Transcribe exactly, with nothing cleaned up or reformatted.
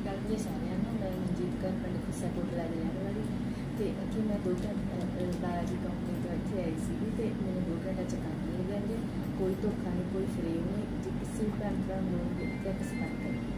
ਅਕਾਲ ਜੀ ਸਾਰਿਆਂ ਨੂੰ। ਮੈਂ ਮਨਜੀਤ ਕੌਰ ਪਿੰਡ ਖੁੱਸਾ ਕੋਟਲਾ ਦੀ ਰਹਿਣ ਵਾਲੀ ਅਤੇ ਇੱਥੇ ਮੈਂ ਦੋ ਘੰਟੇ ਬਾਲਾ ਜੀ ਕੰਪਨੀ ਤੋਂ ਇੱਥੇ ਆਈ ਸੀਗੀ ਅਤੇ ਮੈਨੂੰ ਦੋ ਘੰਟੇ 'ਚ ਕੰਮ ਮਿਲ ਜਾਂਦੇ। ਕੋਈ ਧੋਖਾ ਨਹੀਂ, ਕੋਈ ਫਰੇਬ ਨਹੀਂ। ਜੇ ਕਿਸੇ ਵੀ ਭੈਣ ਭਰਾ ਨੂੰ ਲੋੜ ਹੋਵੇ ਤਾਂ ਸੰਪਰਕ ਕਰੇ।